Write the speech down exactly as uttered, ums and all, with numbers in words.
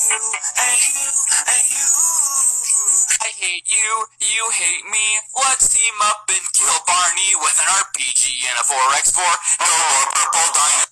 you, and you, and you. I hate you, you hate me. Let's team up and kill Barney with an R P G and a four by four. No more purple dinosaurs.